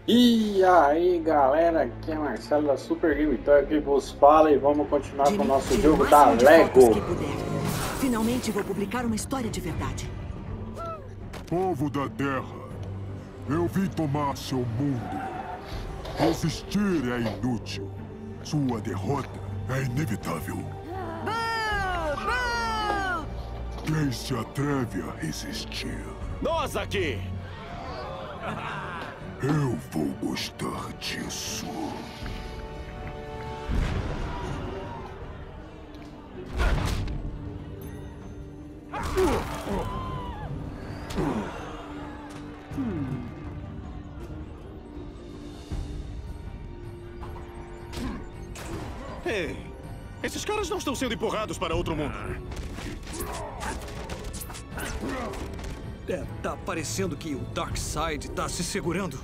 E aí galera, aqui é Marcelo da Super Game Toy que vos fala e vamos continuar com o nosso jogo da Lego. Finalmente vou publicar uma história de verdade. Povo da Terra, eu vim tomar seu mundo. Resistir é inútil. Sua derrota é inevitável. Quem se atreve a resistir? Nós aqui! Eu vou gostar disso. Ei, esses caras não estão sendo empurrados para outro mundo. Tá parecendo que o Darkseid tá se segurando.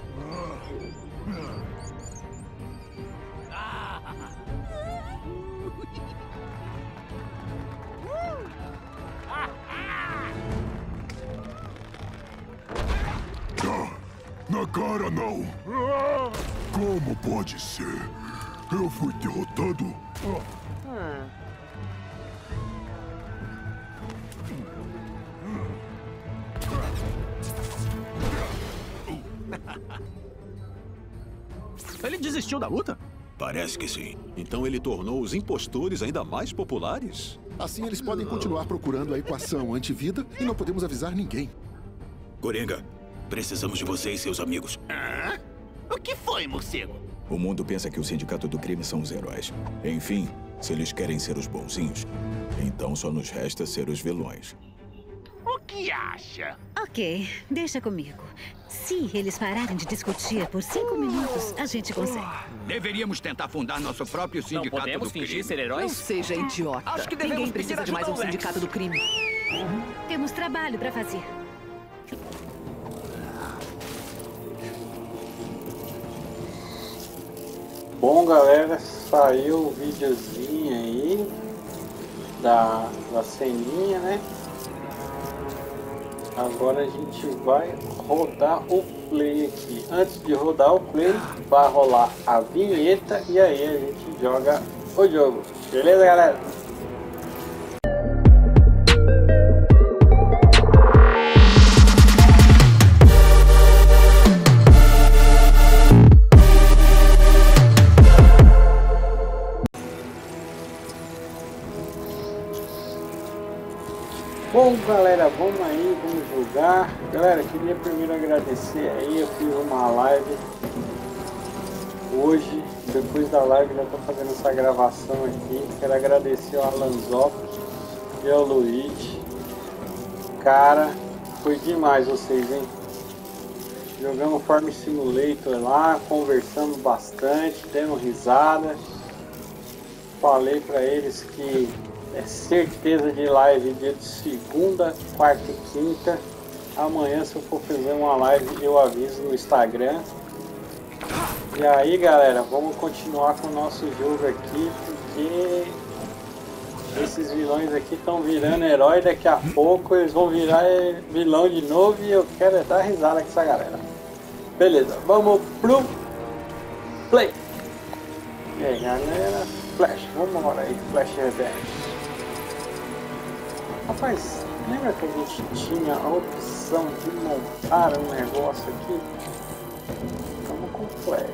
Na cara, não. Como pode ser? Eu fui derrotado? Ele desistiu da luta? Parece que sim. Então ele tornou os impostores ainda mais populares? Assim eles podem continuar procurando a equação antivida e não podemos avisar ninguém. Coringa, precisamos de você e seus amigos. O que foi, morcego? O mundo pensa que o Sindicato do Crime são os heróis. Enfim, se eles querem ser os bonzinhos, então só nos resta ser os vilões. O que acha? Ok, deixa comigo. Se eles pararem de discutir por 5 minutos, a gente consegue. Deveríamos tentar fundar nosso próprio sindicato Não podemos do crime. fingir ser heróis? Não seja idiota. Acho que devemos Ninguém precisa pedir de mais um ajuda ao Lex. sindicato do crime. Temos trabalho pra fazer. Bom galera, saiu o videozinho aí da ceninha, né? Agora a gente vai rodar o play aqui. Antes de rodar o play, vai rolar a vinheta e aí a gente joga o jogo. Beleza, galera? Bom galera, vamos aí, vamos jogar. Galera, queria primeiro agradecer aí, eu fiz uma live hoje, depois da live já tô fazendo essa gravação aqui. Quero agradecer ao Alanzopoulos e ao Luigi. Cara, foi demais vocês, hein? Jogamos Farm Simulator lá, conversamos bastante, demos risada. Falei pra eles que é certeza de live dia de segunda, quarta e quinta. Amanhã, se eu for fazer uma live, eu aviso no Instagram. E aí, galera, vamos continuar com o nosso jogo aqui, porque esses vilões aqui estão virando herói. Daqui a pouco eles vão virar vilão de novo e eu quero dar risada com essa galera. Beleza, vamos pro play. E aí, galera, Flash, vamos embora aí, Flash Rebelde. Rapaz, lembra que a gente tinha a opção de montar um negócio aqui? Vamos com o Flash.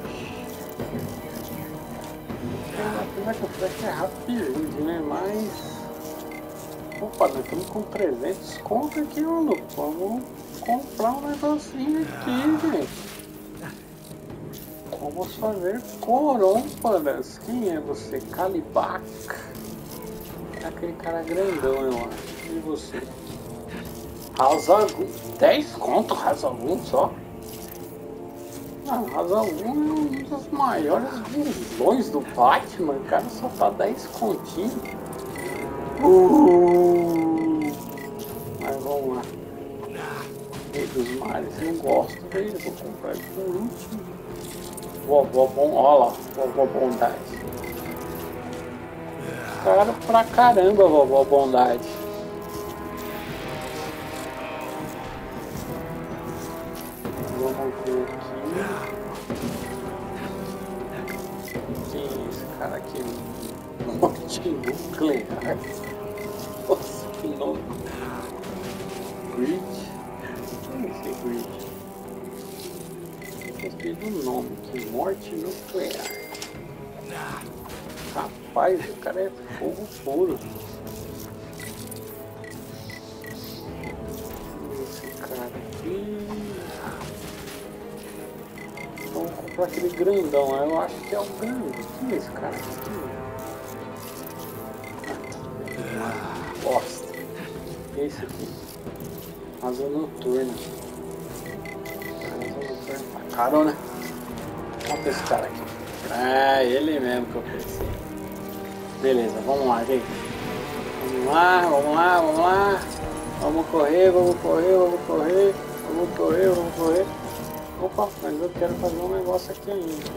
Apesar que o Flash é rapidinho, né? Mas... Opa, nós estamos com 300 conto aqui, mano. Vamos comprar um negocinho aqui, gente. Vamos fazer corompas. Quem é você? Calibac? Aquele cara grandão, eu acho. E você? Hazagul. 10 conto Hazagul só? Ah, Hazagul é um dos maiores vilões do Batman. O cara só tá 10 continhos. Mas vamos lá. Rei dos mares, não gosto dele. Vou comprar ele por último. Vovó bom, olha lá, vovó bondade. Caro pra caramba, vovó bondade. Vamos ver aqui. cara aqui. Morte nuclear. Nossa, que nome. Grid. Não sei Grid. Gostei do nome aqui. Morte nuclear. Rapaz, o cara é fogo puro. Esse cara aqui. Vamos comprar aquele grandão. Eu acho que é o grande. Quem é esse cara aqui? Bosta. Esse aqui. Asa noturna. Asa noturna pra carona. Vamos ver esse cara aqui. É ele mesmo que eu pensei. Beleza, vamos lá, gente. Vamos lá, vamos lá, vamos lá. Vamos correr, vamos correr, vamos correr. Vamos correr, vamos correr. Opa, mas eu quero fazer um negócio aqui ainda.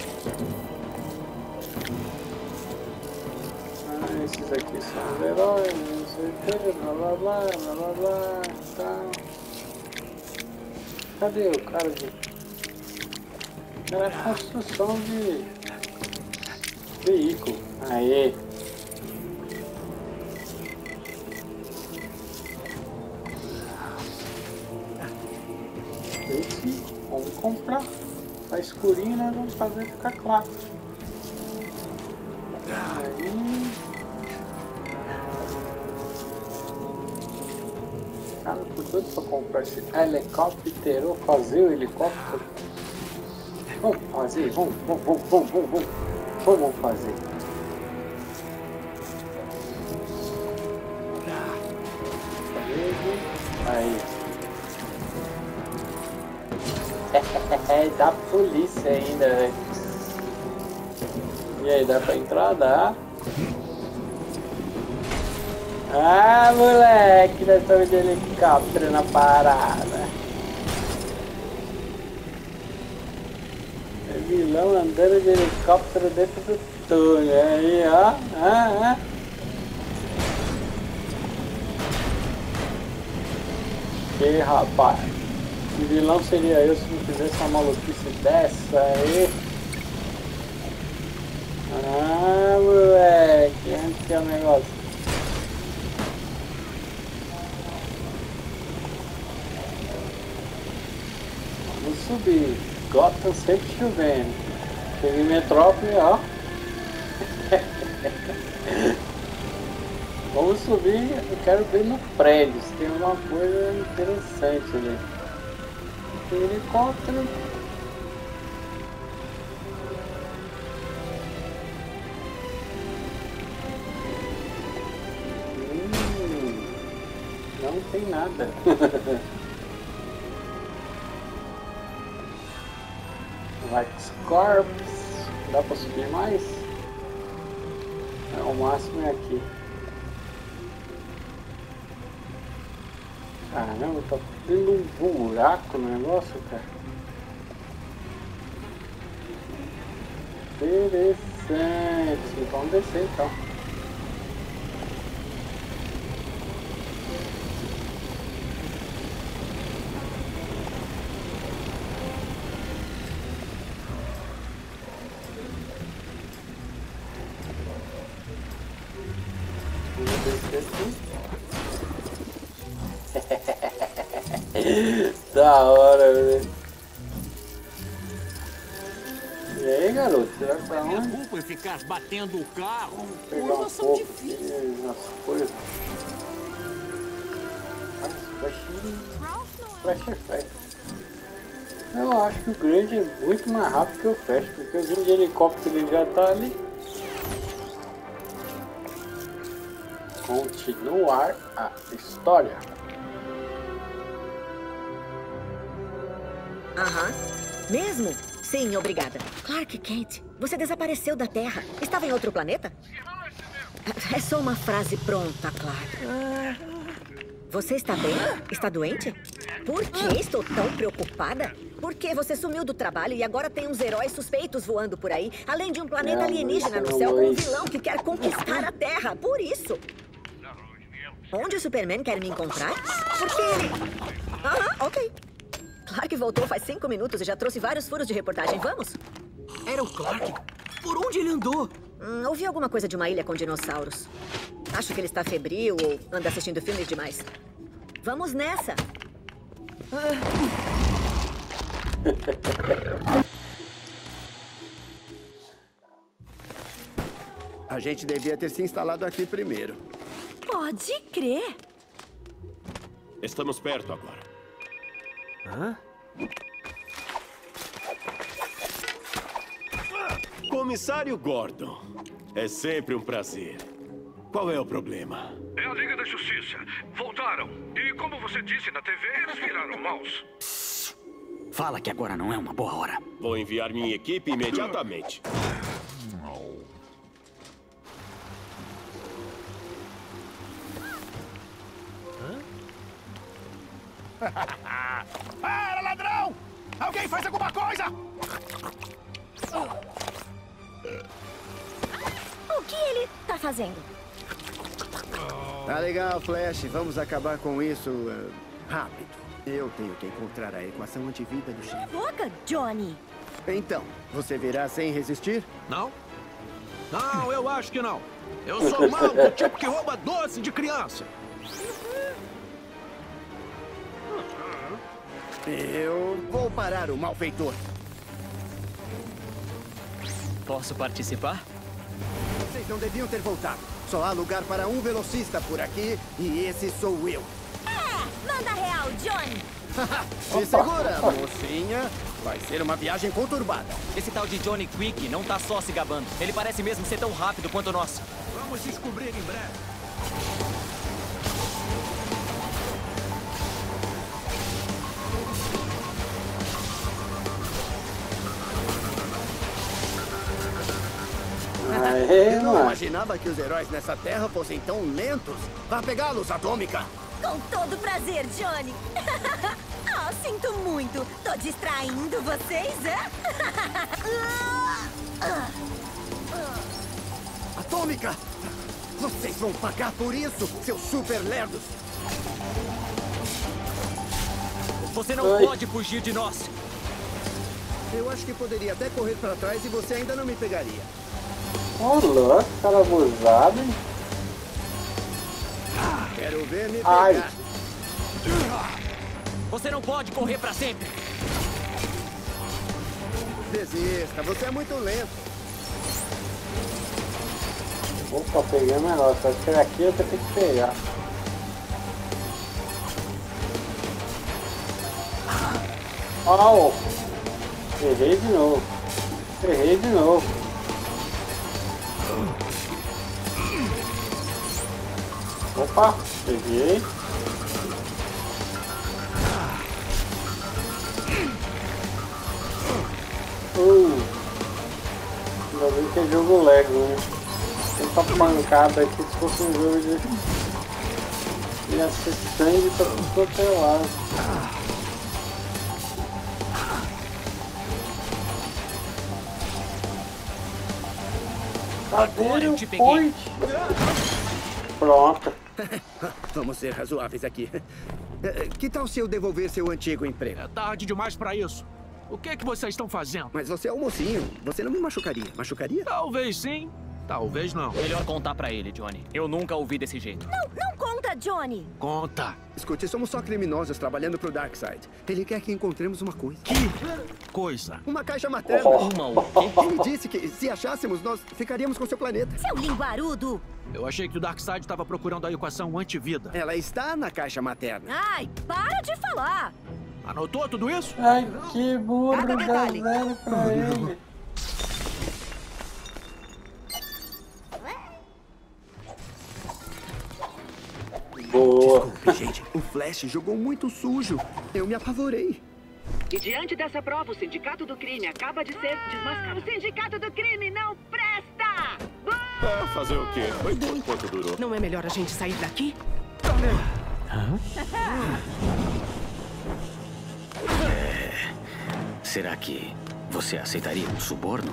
Ah, esses aqui são os heróis, não sei o que, blá blá blá, blá blá blá, tá. Cadê o cara de... Era construção de veículo. Aê! Esse, vamos comprar. Tá escurinho, nós vamos fazer ficar claro. Aí. Cara, por tudo pra comprar esse helicóptero, fazer o helicóptero. Vamos fazer, vamos fazer. Aí. Da polícia ainda, velho. E aí, dá pra entrar? Dá. Ah, moleque, nós estamos de helicóptero na parada. Vilão andando de helicóptero dentro do túnel. Aí, ó. Que rapaz. Que vilão seria eu se não fizesse uma maluquice dessa aí? Ah, moleque. Onde que é o negócio? Vamos subir. Gotham sempre chovendo. Cheguei em Metrópole, ó. Vamos subir, eu quero ver no prédio se tem alguma coisa interessante ali. Tem helicóptero. Não tem nada. LexCorp. Dá pra subir mais? O máximo é aqui. Caramba, tá tendo um buraco no negócio, cara. Interessante. Vamos descer então. Vamos descer aqui. Da hora, velho. E aí, garoto? Você vai pra onde? Desculpa ficar batendo o carro. Vamos pegar um pouco aqui nas coisas. Flash é fast. Eu acho que o grande é muito mais rápido que o fast, porque o vindo de helicóptero ele já tá ali. Continuar a história. Aham. Mesmo? Sim, obrigada. Clark Kent, você desapareceu da Terra. Estava em outro planeta? É só uma frase pronta, Clark. Você está bem? Está doente? Por que estou tão preocupada? Porque você sumiu do trabalho e agora tem uns heróis suspeitos voando por aí, além de um planeta alienígena no céu com um vilão que quer conquistar a Terra. Por isso. Onde o Superman quer me encontrar? Porque ele... Aham, ok. Clark voltou faz 5 minutos e já trouxe vários furos de reportagem. Vamos? Era o Clark? Por onde ele andou? Ouvi alguma coisa de uma ilha com dinossauros. Acho que ele está febril ou anda assistindo filmes demais. Vamos nessa! A gente devia ter se instalado aqui primeiro. Pode crer! Estamos perto agora. Hã? Comissário Gordon, é sempre um prazer. Qual é o problema? É a Liga da Justiça. Voltaram. E como você disse na TV, eles viraram maus. Fala que agora não é uma boa hora. Vou enviar minha equipe imediatamente. Para, ladrão! Alguém faz alguma coisa! O que ele tá fazendo? Tá legal, Flash. Vamos acabar com isso rápido. Eu tenho que encontrar a equação antivida do chefe. Boca, Johnny! Então, você virá sem resistir? Não? Não, eu acho que não. Eu sou mau, o tipo que rouba doce de criança. Eu vou parar o malfeitor. Posso participar? Vocês não deviam ter voltado. Só há lugar para um velocista por aqui e esse sou eu. Manda real, Johnny! Se segura, mocinha. Vai ser uma viagem conturbada. Esse tal de Johnny Quick não tá só se gabando. Ele parece mesmo ser tão rápido quanto nós. Vamos descobrir em breve. Eu não imaginava que os heróis nessa terra fossem tão lentos. Vá pegá-los, Atômica! Com todo prazer, Johnny! Sinto muito. Tô distraindo vocês, é? Atômica! Vocês vão pagar por isso, seus super lerdos! Você não pode fugir de nós! Eu acho que poderia até correr pra trás e você ainda não me pegaria. Olá, cara abusado, hein? Quero ver me pegar. Ai. Você não pode correr pra sempre. Desista, você é muito lento. Opa, peguei o negócio. Acho que aqui eu tenho que pegar. Oh! Errei de novo. Errei de novo. Opa, peguei. Ainda bem que é jogo Lego, né? Tanta pancada aqui, se fosse um jogo de... ia ser sangue pra tudo quanto é lado. Cadê o point? Pronto. Vamos ser razoáveis aqui. Que tal se eu devolver seu antigo emprego? É tarde demais pra isso. O que é que vocês estão fazendo? Mas você é um mocinho. Você não me machucaria. Machucaria? Talvez sim, talvez não. Melhor contar pra ele, Johnny. Eu nunca ouvi desse jeito. Não conta, Johnny. Conta. Escute, somos só criminosos trabalhando pro Darkseid. Ele quer que encontremos uma coisa. Que coisa? Uma caixa materna. Uma o quê? Ele disse que se achássemos, nós ficaríamos com seu planeta. Seu linguarudo. Eu achei que o Darkseid estava procurando a equação antivida. Ela está na caixa materna. Ai, para de falar. Anotou tudo isso? Ai, que burro, dá zero pra ele. Boa. Desculpe, gente. O Flash jogou muito sujo. Eu me apavorei. E diante dessa prova, o Sindicato do Crime acaba de ser desmascarado. O Sindicato do Crime não presta! Fazer o quê? Foi tudo quanto durou. Não é melhor a gente sair daqui? Será que você aceitaria um suborno?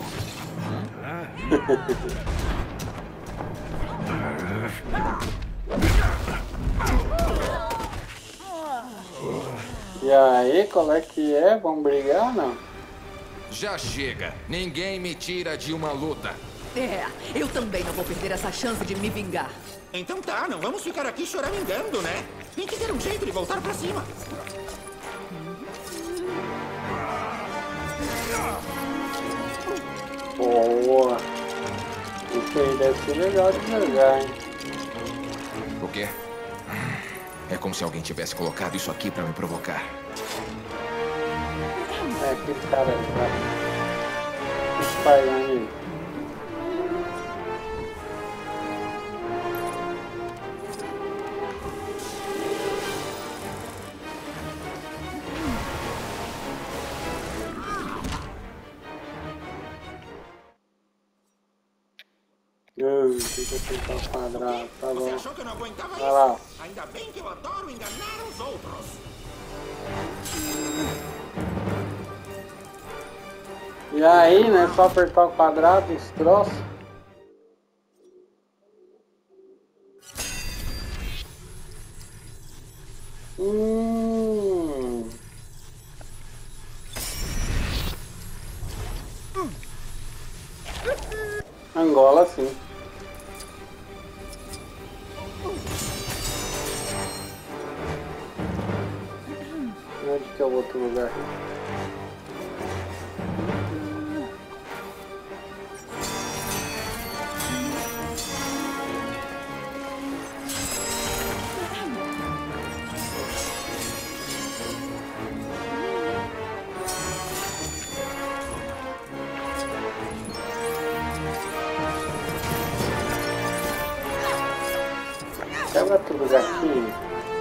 E aí, qual é que é? Vamos brigar, não? Já chega. Ninguém me tira de uma luta. É, eu também não vou perder essa chance de me vingar. Então tá, não vamos ficar aqui choramingando, né? Tem que ter um jeito de voltar pra cima. Boa. Isso aí deve ser legal de jogar, hein? O quê? É como se alguém tivesse colocado isso aqui pra me provocar. É aquele cara aí, vai. Espalhando aí. Fica apertar o quadrado, tá bom. Você achou que eu não aguentava vai lá. isso? Ainda bem que eu adoro enganar os outros. E aí, né? Só apertar o quadrado, esse troço. Angola, sim. Onde que é o outro lugar? Quebra tudo, gatinho.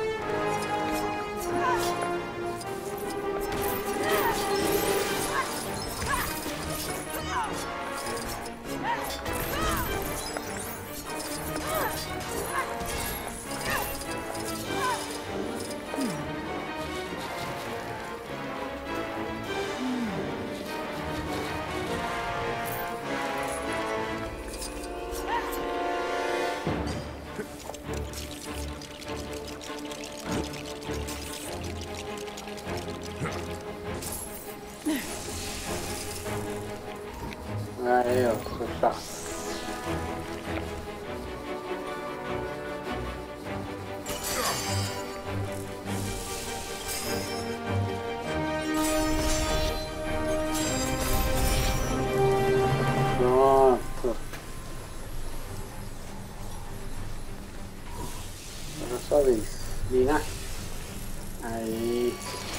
Aí, ó, puxar. Pronto. Agora é sua vez. Vina. Aí.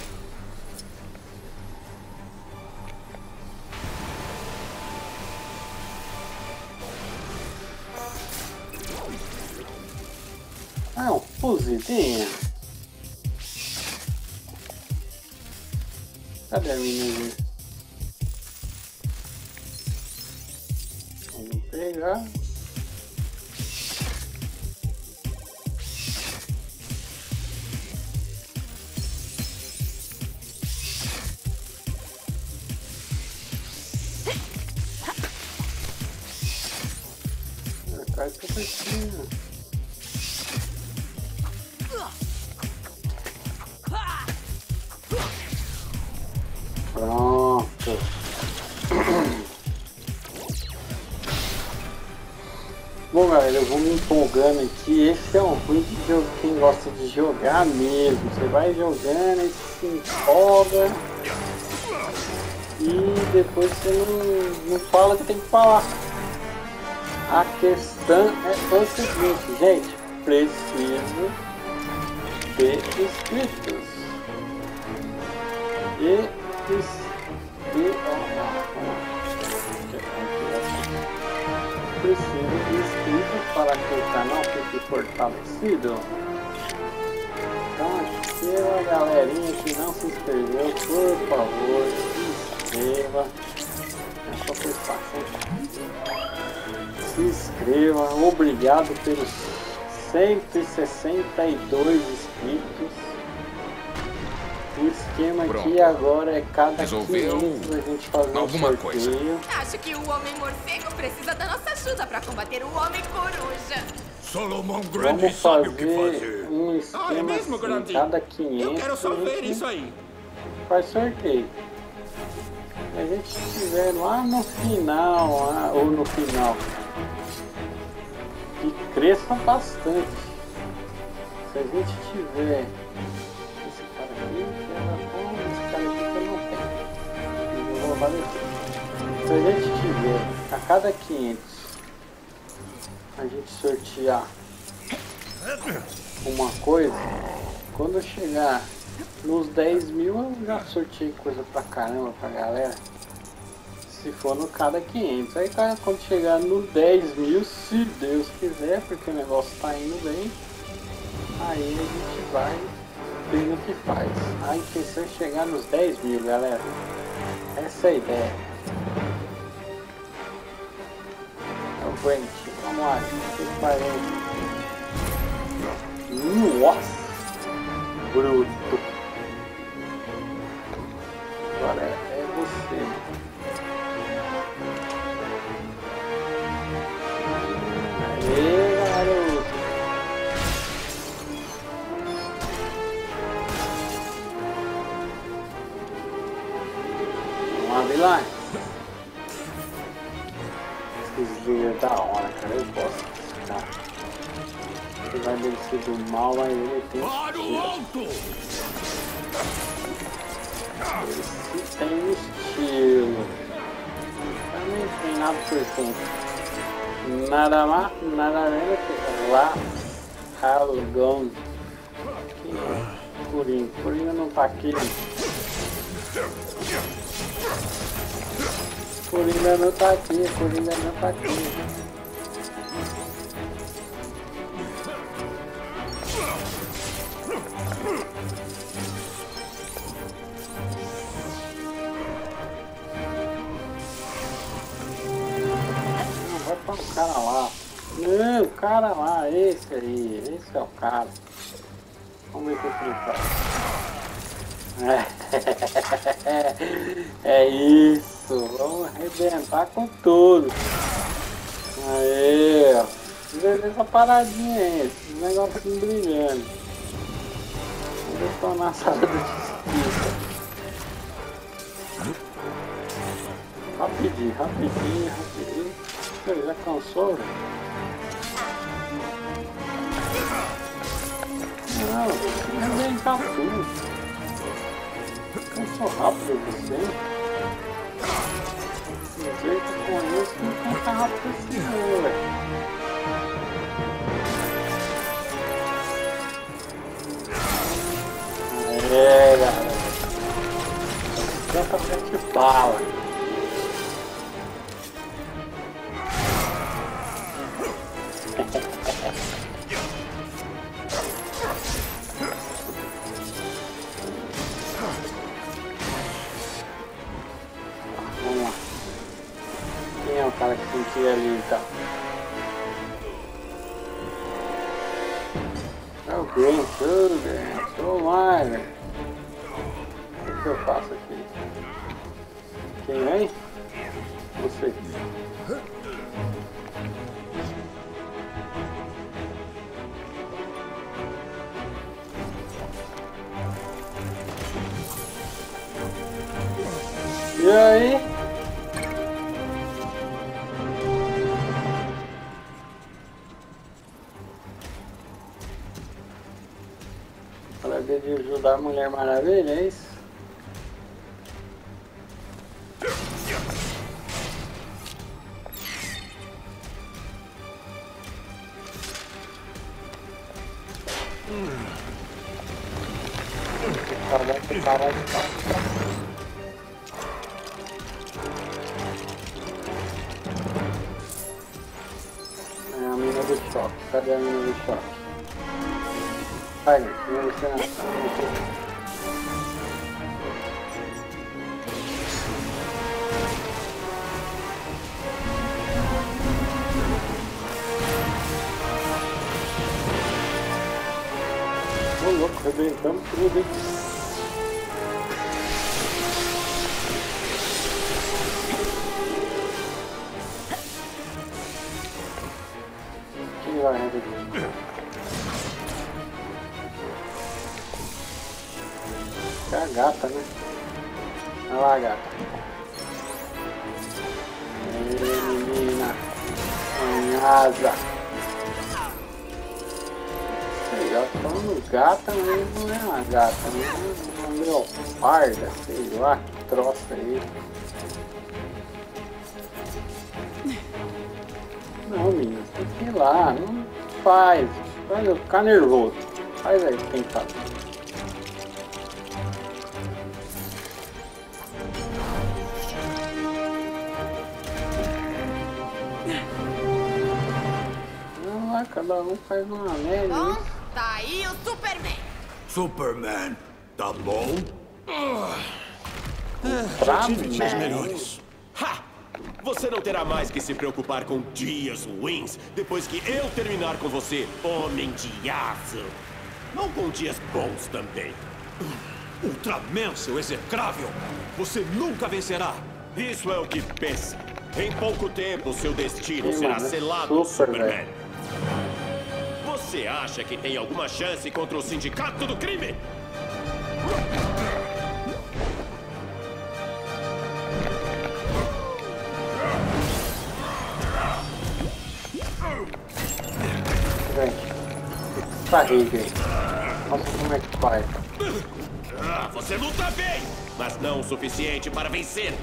Ah, um fuzidinha. Cadê a menina? Vamos pegar. Cai pra cima. Pronto. Bom, galera, eu vou me empolgando aqui. Esse é um ruim de jogo, quem gosta de jogar mesmo. Você vai jogando e se empolga. E depois você não fala o que tem que falar. A questão é o seguinte, gente. Preciso de inscritos. Preciso de inscritos para que o canal fique fortalecido. Então, inscreva a galerinha que não se inscreveu, por favor, se inscreva. É só participação. Se inscreva. Obrigado pelos 162 inscritos. O esquema aqui agora é cada 500 a gente fazer um sorteio. Acho que o Homem-Morcego precisa da nossa ajuda para combater o Homem-Coruja. Solomon Grande sabe o que fazer. Um esquema é mesmo, assim, cada 500 eu quero só ver isso aí. Faz sorteio. Se a gente estiver lá no final, ou no final, que cresça bastante. Se a gente tiver esse cara aqui, esse cara aqui que eu não tenho. Eu vou roubar daqui. Se a gente tiver a cada 500, a gente sortear uma coisa, quando eu chegar nos 10 mil eu já sorteei coisa pra caramba pra galera. Se for no cada 500, aí tá, quando chegar nos 10 mil, se Deus quiser, porque o negócio tá indo bem, aí a gente vai vendo o que faz. A intenção é chegar nos 10 mil, galera. Essa é a ideia. Então, gente, vamos lá, gente. Nossa! Bruto! Agora é você. Aê, garoto! Vamos lá, vilão. Esse jogo é da hora, cara. Eu gosto desse cara. Apesar dele ser do mal, mas ele tem estilo. Esse tem estilo. Também tem nada por tempo. Nada mais, nada menos que lá Halgon. Quem é? Coringa. Coringa não tá aqui. Coringa não tá aqui. Coringa não tá aqui. Vai para o cara lá. Não, o cara lá, esse aí. Esse é o cara. Vamos ver o que ele faz. É isso. Vamos arrebentar com tudo. Aê, ó. Veja essa paradinha aí. Esse negocinho brilhando. Vamos detonar a sala do despista. Rapidinho, rapidinho, rapidinho. Ele já cansou, velho? Não, você arrebentar tudo. Cansou rápido você. Do jeito que eu conheço, não cansa rápido assim não, velho. É, galera. Tenta sete bala. Vamos lá. Quem é o cara que sentia ali e tal? É o Green, tudo bem. Sou mais, velho. O que eu faço aqui? Quem vem? Você. E aí? Para ver de ajudar a Mulher Maravilha, é isso? É a mina do choque. Cadê a mina do choque? Vai, mina do choque. Ô louco, arrebentamos tudo, hein? Quem vai arrebentar? É a gata, né? Olha lá a gata. Ei, menina. Manhasa. Já falando gata mesmo, não é uma gata, é uma leoparda, sei lá, que troço aí. Não, menino, tem que ir lá, não faz eu ficar nervoso. Faz aí, quem sabe. Cada um faz uma merda. Bom, tá aí o Superman. Superman, tá bom? Já tive dias melhores. Ha! Você não terá mais que se preocupar com dias ruins depois que eu terminar com você, Homem de Aço. Não com dias bons também. Ultraman, seu execrável! Você nunca vencerá! Isso é o que pensa. Em pouco tempo, seu destino será selado, Superman. Você acha que tem alguma chance contra o Sindicato do Crime? Barriga aí. Nossa, como é que faz? Você luta bem, mas não o suficiente para vencer.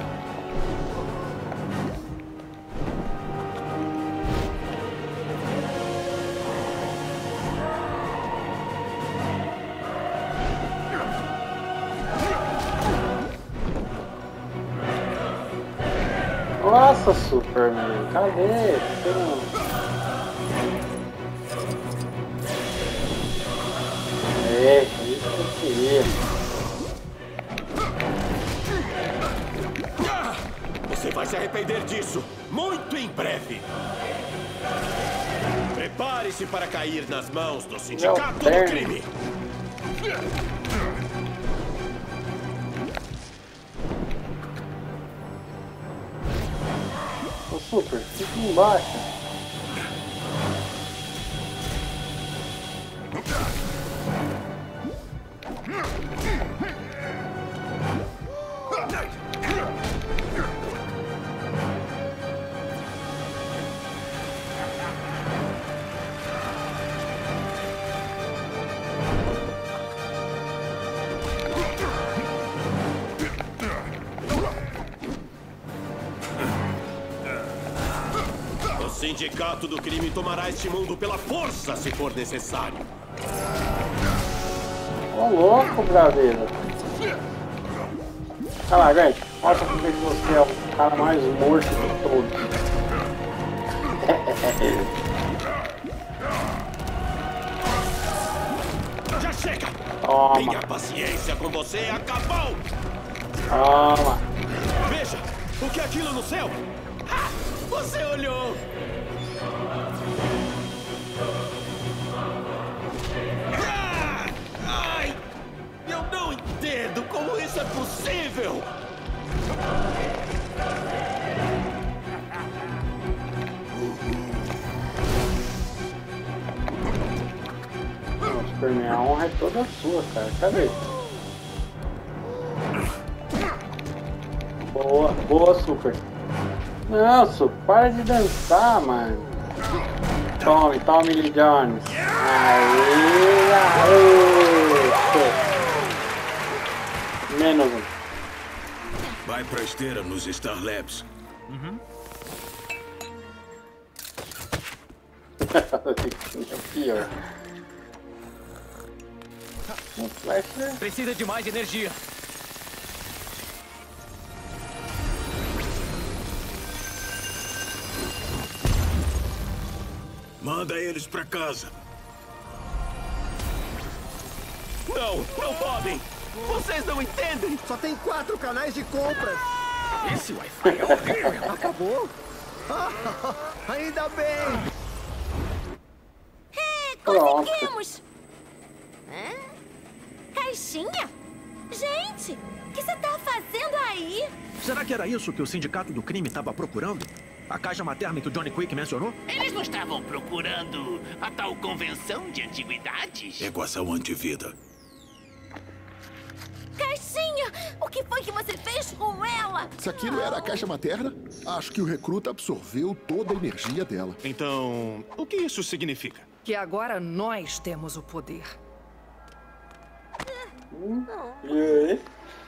Nossa, Superman, cadê? É isso que eu queria. Você vai se arrepender disso muito em breve. Prepare-se para cair nas mãos do Sindicato do Crime. Ô, Super, fica embaixo. O Sindicato do Crime tomará este mundo pela força, se for necessário. Ô, louco, braveiro. Olha lá, gente. Mostra como é que você é o cara mais morto de todos. Já chega! Toma. Minha paciência com você acabou! Toma. Veja! O que é aquilo no céu? Ah, você olhou! Ai! Eu não entendo como isso é possível! Superman, a honra é toda sua, cara. Cadê? Boa, boa, Super. Não, Super, para de dançar, mano. Tome, Lee Jones. Aí, menos um. Vai pra esteira nos Star Labs. Aqui, ó. Um flash. Precisa de mais energia. Manda eles pra casa. Não podem! Vocês não entendem! Só tem 4 canais de compras. Esse Wi-Fi é horrível. Acabou? Ainda bem! Conseguimos! Caixinha? Gente, o que você tá fazendo aí? Será que era isso que o Sindicato do Crime estava procurando? A caixa materna que o Johnny Quick mencionou? Eles não estavam procurando a tal convenção de antiguidades? Equação antivida. Caixinha, o que foi que você fez com ela? Se aquilo era a caixa materna, acho que o recruta absorveu toda a energia dela. Então, o que isso significa? Porque agora nós temos o poder. E aí?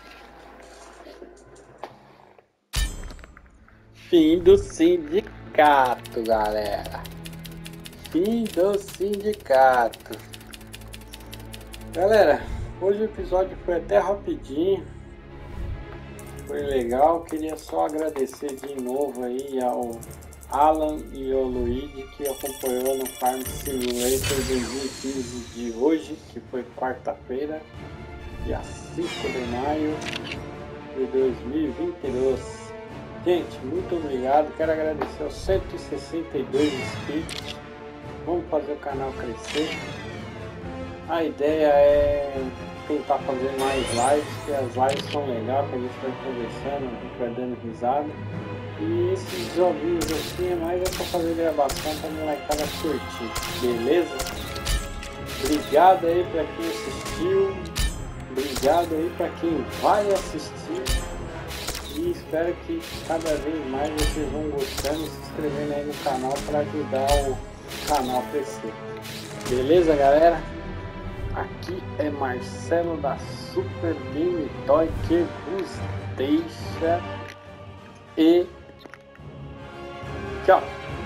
Fim do sindicato, galera. Fim do sindicato. Galera, hoje o episódio foi até rapidinho. Foi legal. Queria só agradecer de novo aí ao Alan e ao Luigi que acompanhou no Farm Simulator 2015 de hoje, que foi quarta-feira, dia 5 de maio de 2022. Gente, muito obrigado. Quero agradecer aos 162 inscritos. Vamos fazer o canal crescer. A ideia é tentar fazer mais lives, que as lives são legais, que a gente vai conversando, a gente vai dando risada. E esses joguinhos assim é mais pra fazer gravação pra molecada curtir, beleza? Obrigado aí pra quem assistiu. Obrigado aí pra quem vai assistir. E espero que cada vez mais vocês vão gostando e se inscrevendo aí no canal para ajudar o canal a crescer. Beleza, galera? Aqui é Marcelo da Super Game Toy que vos deixa e tchau!